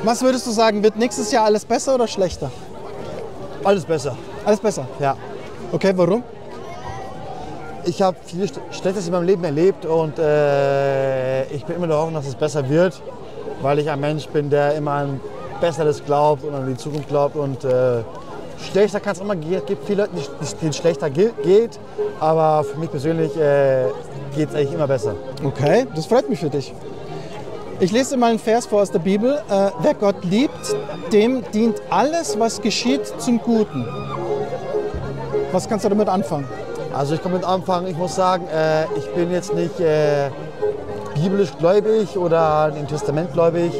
Was würdest du sagen, wird nächstes Jahr alles besser oder schlechter? Alles besser. Alles besser? Ja. Okay, warum? Ich habe viel Schlechtes in meinem Leben erlebt und ich bin immer der Hoffnung, dass es besser wird, weil ich ein Mensch bin, der immer an Besseres glaubt und an die Zukunft glaubt. Und schlechter kann es immer gehen. Es gibt viele Leute, denen es schlechter geht, aber für mich persönlich geht es eigentlich immer besser. Okay, das freut mich für dich. Ich lese mal einen Vers vor aus der Bibel. Wer Gott liebt, dem dient alles, was geschieht, zum Guten. Was kannst du damit anfangen? Also ich kann mit anfangen, ich muss sagen, ich bin jetzt nicht biblisch gläubig oder im Testament gläubig.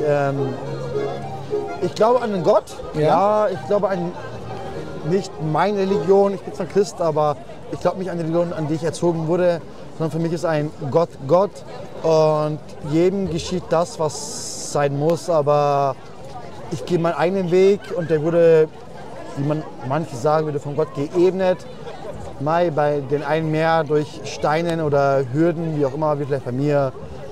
Ich glaube an einen Gott, ja ich glaube an nicht meine Religion, ich bin zwar Christ, aber ich glaube nicht an die Religion, an die ich erzogen wurde, sondern für mich ist ein Gott Gott und jedem geschieht das, was sein muss, aber ich gehe meinen eigenen Weg und der wurde, wie manche sagen würde, von Gott geebnet. Mai bei den einen mehr durch Steinen oder Hürden, wie auch immer, wie vielleicht bei mir.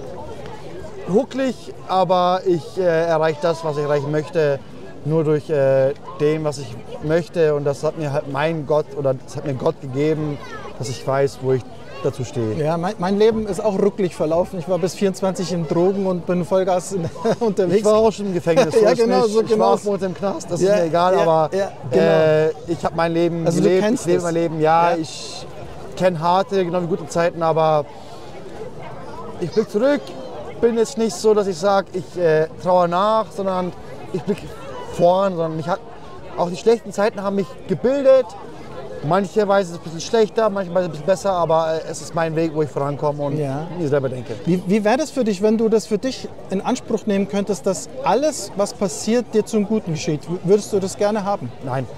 Hucklig, aber ich erreiche das, was ich erreichen möchte, nur durch dem, was ich möchte. Und das hat mir halt mein Gott oder das hat mir Gott gegeben, dass ich weiß, wo ich dazu stehe. Ja, mein Leben ist auch rucklig verlaufen. Ich war bis 24 in Drogen und bin Vollgas unterwegs. Ich war auch schon im Gefängnis. Ja, genau, so ich war auch mit im Knast, das ist mir egal, aber genau. Ich habe mein Leben also gelebt, ich lebe mein Leben. Ja, ich kenne harte, genau wie gute Zeiten, aber ich blicke zurück. Bin jetzt nicht so, dass ich sage, ich trauere nach, sondern ich blicke vorn, sondern auch die schlechten Zeiten haben mich gebildet. Mancherweise ist es ein bisschen schlechter, mancherweise ein bisschen besser, aber es ist mein Weg, wo ich vorankomme und mir selber denke. Wie wäre das für dich, wenn du das für dich in Anspruch nehmen könntest, dass alles, was passiert, dir zum Guten geschieht? Würdest du das gerne haben? Nein.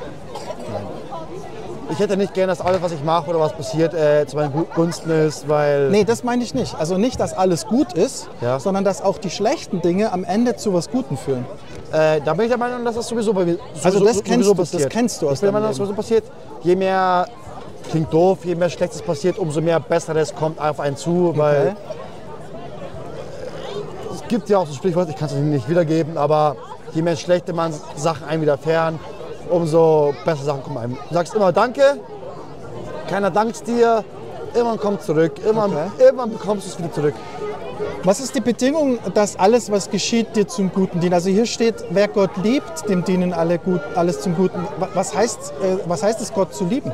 Ich hätte nicht gerne, dass alles, was ich mache oder was passiert, zu meinen Gunsten ist, weil... Nee, das meine ich nicht. Also nicht, dass alles gut ist, sondern dass auch die schlechten Dinge am Ende zu was Guten führen. Da bin ich der Meinung, dass das sowieso bei mir also das kennst du aus Ich bin der Meinung, dass sowieso passiert. Je mehr, klingt doof, je mehr Schlechtes passiert, umso mehr Besseres kommt auf einen zu, weil es gibt ja auch so ein Sprichwort, ich kann es nicht wiedergeben, aber je mehr schlechte Sachen einem widerfahren, umso bessere Sachen kommen einem. Du sagst immer Danke, keiner dankt dir, irgendwann kommt zurück, irgendwann bekommst du es wieder zurück. Was ist die Bedingung, dass alles, was geschieht, dir zum Guten dient? Also hier steht, wer Gott liebt, dem dienen alles zum Guten. Was heißt es, Gott zu lieben?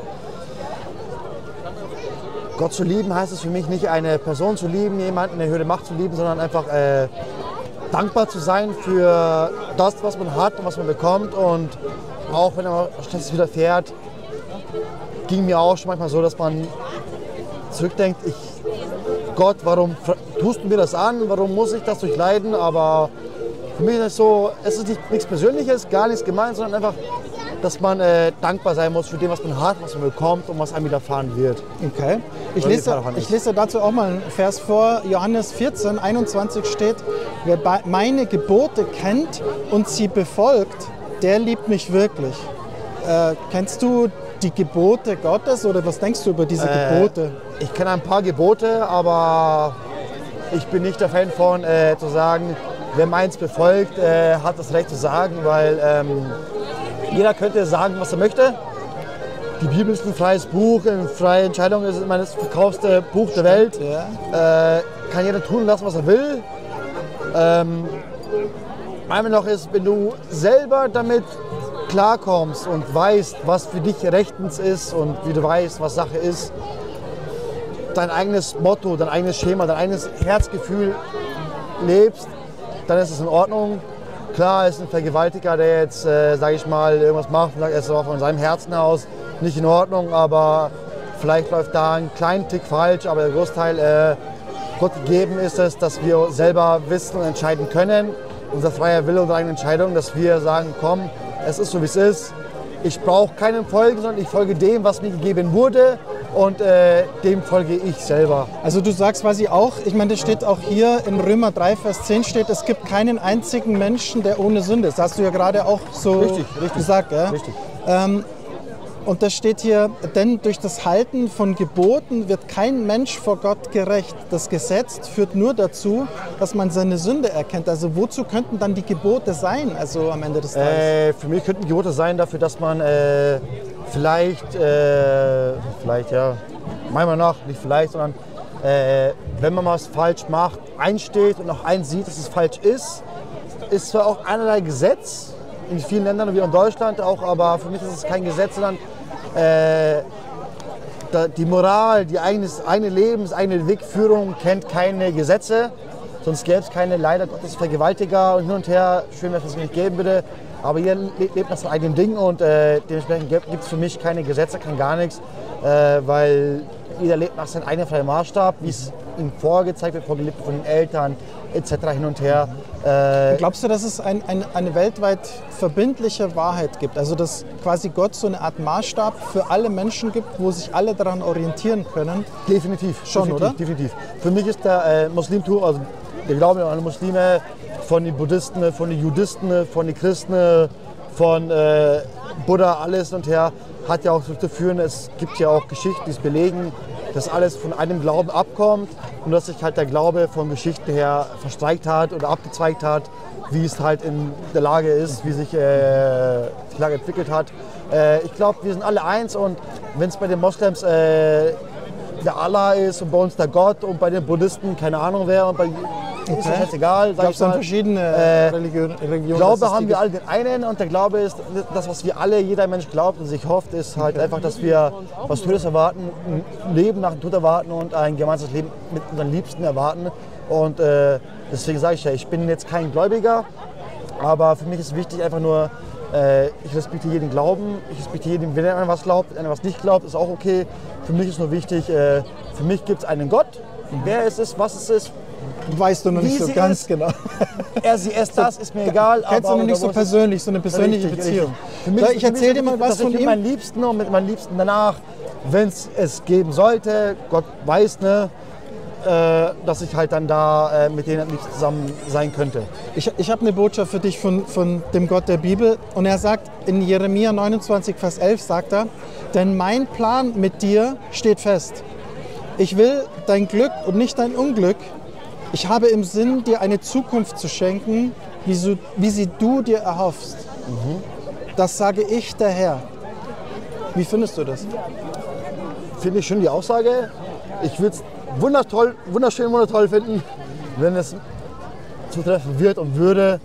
Gott zu lieben heißt es für mich nicht, eine Person zu lieben, jemanden in der Höhe Macht zu lieben, sondern einfach dankbar zu sein für das, was man hat und was man bekommt. Und auch wenn man Schlechtes widerfährt, ging mir auch schon manchmal so, dass man zurückdenkt, Gott, warum tust du mir das an? Warum muss ich das durchleiden? Aber für mich ist es so, es ist nichts Persönliches, gar nichts gemeint, sondern einfach, dass man dankbar sein muss für dem, was man hat, was man bekommt und was einem widerfahren wird. Okay. Ich lese dazu auch mal einen Vers vor. Johannes 14, 21 steht, wer meine Gebote kennt und sie befolgt, der liebt mich wirklich. Kennst du die Gebote Gottes oder was denkst du über diese Gebote? Ich kenne ein paar Gebote, aber ich bin nicht der Fan von zu sagen, wer meins befolgt, hat das Recht zu sagen, weil jeder könnte sagen, was er möchte. Die Bibel ist ein freies Buch, eine freie Entscheidung, ist das verkaufste Buch der Welt. Ja. Kann jeder tun lassen, was er will. Meine noch ist, wenn du selber damit klarkommst und weißt, was für dich rechtens ist und wie du weißt, was Sache ist, dein eigenes Motto, dein eigenes Schema, dein eigenes Herzgefühl lebst, dann ist es in Ordnung. Klar ist ein Vergewaltiger, der jetzt, sage ich mal, irgendwas macht und sagt, er ist auch von seinem Herzen aus nicht in Ordnung, aber vielleicht läuft da ein kleiner Tick falsch, aber der Großteil Gott gegeben ist es, dass wir selber wissen und entscheiden können. Unser freier Wille, unsere eigene Entscheidung, dass wir sagen, komm, es ist so, wie es ist. Ich brauche keinem folgen, sondern ich folge dem, was mir gegeben wurde und dem folge ich selber. Also du sagst quasi auch, ich meine, das steht auch hier in Römer 3, Vers 10 steht, es gibt keinen einzigen Menschen, der ohne Sünde ist. Das hast du ja gerade auch so richtig gesagt. Ja? Richtig. Und da steht hier, denn durch das Halten von Geboten wird kein Mensch vor Gott gerecht. Das Gesetz führt nur dazu, dass man seine Sünde erkennt. Also wozu könnten dann die Gebote sein, also am Ende des Tages? Für mich könnten Gebote sein dafür, dass man vielleicht, ja, meiner Meinung nach, nicht vielleicht, sondern wenn man was falsch macht, einsteht und auch einsieht, dass es falsch ist zwar auch einerlei Gesetz, in vielen Ländern wie in Deutschland auch, aber für mich ist es kein Gesetz, sondern die Moral, die eigene Lebens, eigene Wegführung kennt keine Gesetze. Sonst gäbe es keine, leider Gottes, Vergewaltiger und hin und her. Schön, dass es nicht geben würde. Aber jeder lebt nach seinem eigenen Ding und dementsprechend gibt es für mich keine Gesetze, kein gar nichts. Weil jeder lebt nach seinem eigenen freien Maßstab, wie es ihm vorgezeigt wird, vorgelebt von den Eltern etc. hin und her. Glaubst du, dass es eine weltweit verbindliche Wahrheit gibt? Also dass quasi Gott so eine Art Maßstab für alle Menschen gibt, wo sich alle daran orientieren können? Definitiv. Schon, definitiv, oder? Definitiv. Für mich ist der Muslimtum, also der Glaube an Muslime, von den Buddhisten, von den Judisten, von den Christen, von Buddha, alles und her, hat ja auch zu führen, es gibt ja auch Geschichten, die es belegen, dass alles von einem Glauben abkommt und dass sich halt der Glaube von Geschichten her verstreicht hat oder abgezweigt hat, wie es halt in der Lage ist, wie sich die Lage entwickelt hat. Ich glaube, wir sind alle eins und wenn es bei den Moslems der Allah ist und bei uns der Gott und bei den Buddhisten keine Ahnung wer und bei ist ja scheißegal. Ich glaube, es sind verschiedene Religionen. Glaube haben wir alle den einen und der Glaube ist, das, was wir alle, jeder Mensch glaubt und sich hofft, ist halt einfach, dass wir was Todes erwarten, ein Leben nach dem Tod erwarten und ein gemeinsames Leben mit unseren Liebsten erwarten. Und deswegen sage ich ja, ich bin jetzt kein Gläubiger, aber für mich ist wichtig einfach nur, ich respektiere jeden Glauben, ich respektiere jeden, wenn er an was glaubt, wenn er was nicht glaubt, ist auch okay. Für mich ist nur wichtig, für mich gibt es einen Gott, wer es ist, was es ist. Weißt du noch nicht so ganz genau. Sie ist das, ist mir egal. Kennst du noch nicht so persönlich, so eine persönliche Beziehung. Ich erzähle dir mal was von ihm. Mit meinen Liebsten und mit meinen Liebsten danach, wenn es geben sollte, Gott weiß, ne, dass ich halt dann da mit denen nicht zusammen sein könnte. Ich habe eine Botschaft für dich von dem Gott der Bibel und er sagt in Jeremia 29, Vers 11 sagt er, denn mein Plan mit dir steht fest. Ich will dein Glück und nicht dein Unglück. Ich habe im Sinn, dir eine Zukunft zu schenken, wie sie du dir erhoffst. Das sage ich, der Herr. Wie findest du das? Finde ich schön die Aussage. Ich würde es wunderschön, wundertoll finden, wenn es zutreffen wird und würde.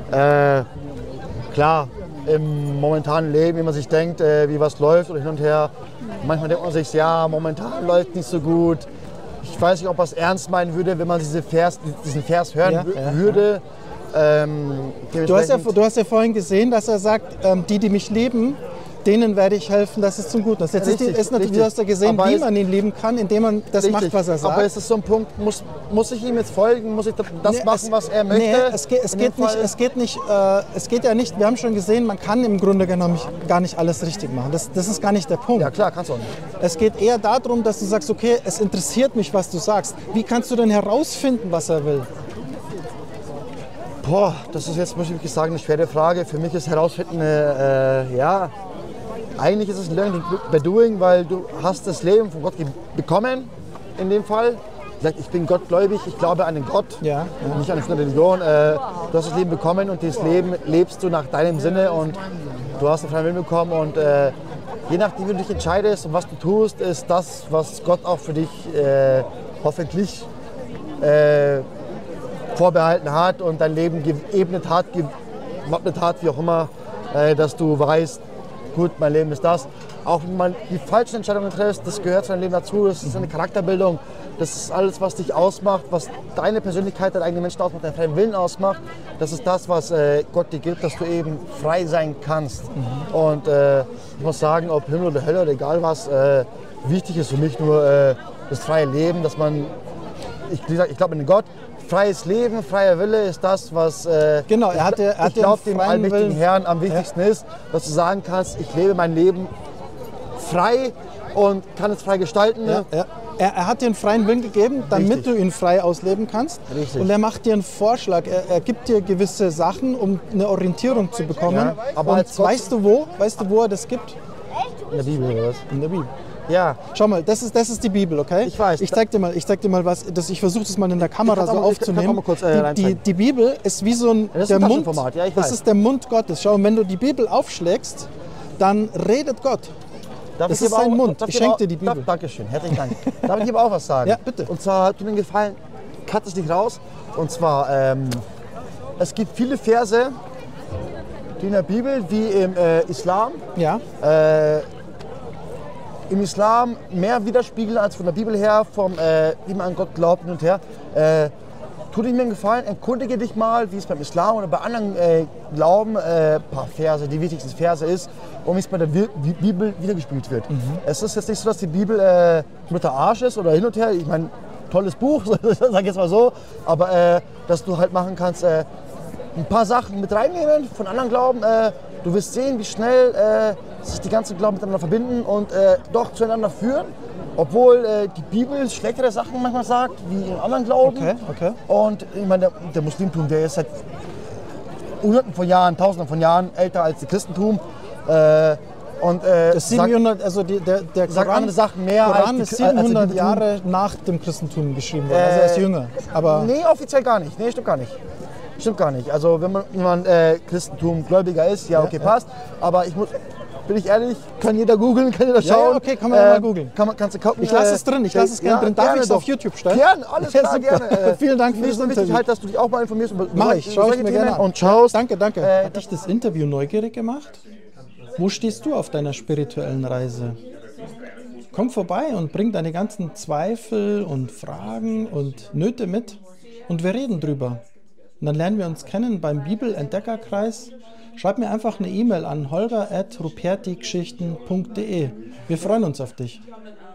Klar, im momentanen Leben, wie man sich denkt, wie was läuft oder hin und her. Manchmal denkt man sich, ja, momentan läuft nicht so gut. Ich weiß nicht, ob er es ernst meinen würde, wenn man diesen Vers hören würde. Du hast ja vorhin gesehen, dass er sagt, die mich lieben, denen werde ich helfen, dass es zum Guten ist. Jetzt ist natürlich, du hast ja gesehen, wie man ihn lieben kann, indem man das macht, was er sagt. Aber es ist so ein Punkt, muss ich ihm jetzt folgen, muss ich das machen, was er möchte? Nee, es geht ja nicht, wir haben schon gesehen, man kann im Grunde genommen gar nicht alles richtig machen. Das ist gar nicht der Punkt. Ja klar, kannst du auch nicht. Es geht eher darum, dass du sagst, okay, es interessiert mich, was du sagst. Wie kannst du denn herausfinden, was er will? Boah, das ist jetzt, muss ich wirklich sagen, eine schwere Frage. Für mich ist herausfinden, eigentlich ist es Learning by Doing, weil du hast das Leben von Gott bekommen, in dem Fall. Ich bin gottgläubig, ich glaube an den Gott, nicht an eine Religion. Du hast das Leben bekommen und dieses Leben lebst du nach deinem Sinne und du hast einen freien Willen bekommen. Und je nachdem, wie du dich entscheidest und was du tust, ist das, was Gott auch für dich hoffentlich vorbehalten hat und dein Leben geebnet hat, wie auch immer, dass du weißt, gut, mein Leben ist das. Auch wenn man die falschen Entscheidungen trifft, das gehört zu deinem Leben dazu, das ist eine Charakterbildung, das ist alles, was dich ausmacht, was deine Persönlichkeit, dein eigener Mensch ausmacht, deinen freien Willen ausmacht. Das ist das, was Gott dir gibt, dass du eben frei sein kannst. Und ich muss sagen, ob Himmel oder Hölle oder egal was, wichtig ist für mich nur das freie Leben, dass man, ich glaube an den Gott, freies Leben, freier Wille ist das, was genau, ich glaube, dem allmächtigen Herrn am wichtigsten ist, dass du sagen kannst, ich lebe mein Leben frei und kann es frei gestalten. Er hat dir einen freien Willen gegeben, damit du ihn frei ausleben kannst. Richtig. Und er macht dir einen Vorschlag. Er gibt dir gewisse Sachen, um eine Orientierung zu bekommen. Ja, aber und weißt du, wo er das gibt? In der Bibel oder was? In der Bibel. Ja. Schau mal, das ist die Bibel, okay? Ich weiß. Ich zeig dir mal was. Ich versuche das mal in der Kamera so aufzunehmen. Mal kurz, die Bibel ist wie so ein, das ist der ein Mund. Taschenformat, ja, ich das weiß. ist der Mund Gottes. Schau, und wenn du die Bibel aufschlägst, dann redet Gott. Das ist sein Mund. Ich schenke dir die Bibel. Dankeschön, herzlichen Dank. Darf ich aber auch was sagen? Ja, bitte. Und zwar, tut mir einen Gefallen, cut es nicht raus. Und zwar, es gibt viele Verse, die in der Bibel, wie im Islam, Ja. im Islam mehr widerspiegeln als von der Bibel her, wie man an Gott glaubt hin und her. Tu dir mir einen Gefallen, erkundige dich mal, wie es beim Islam oder bei anderen Glauben, paar Verse, die wichtigsten Verse ist und wie es bei der Bibel wiedergespiegelt wird. Es ist jetzt nicht so, dass die Bibel mit der Arsch ist oder hin und her. Ich meine, tolles Buch, sag ich jetzt mal so, aber dass du halt machen kannst, ein paar Sachen mit reinnehmen von anderen Glauben. Du wirst sehen, wie schnell sich die ganzen Glauben miteinander verbinden und doch zueinander führen. Obwohl die Bibel schlechtere Sachen manchmal sagt, wie in anderen Glauben. Okay. Und ich meine, der Muslimtum, der ist seit Hunderten von Jahren, Tausenden von Jahren älter als das Christentum. Das 700, also der sagt andere Sachen mehr Koran als ist 700 Jahre nach dem Christentum geschrieben worden, also er ist jünger. Aber nee, offiziell gar nicht. Nee, stimmt gar nicht. Stimmt gar nicht. Also wenn man Christentum gläubiger ist, ja okay, passt. Aber bin ich ehrlich, kann jeder googeln, kann jeder schauen. Ja, okay, kann man ja mal googeln. Kannst du gucken. Ich lasse es drin, ich lasse es gerne drin. Darf ich es auf YouTube stellen? Gerne, alles klar, gerne. Vielen Dank für das Mir ist wichtig halt, dass du dich auch mal informierst über schau ich mir gerne an. Und schaust. Danke. Hat dich das Interview neugierig gemacht? Wo stehst du auf deiner spirituellen Reise? Komm vorbei und bring deine ganzen Zweifel und Fragen und Nöte mit und wir reden drüber. Und dann lernen wir uns kennen beim Bibelentdeckerkreis. Schreib mir einfach eine E-Mail an holger@rupertigeschichten.de. Wir freuen uns auf dich.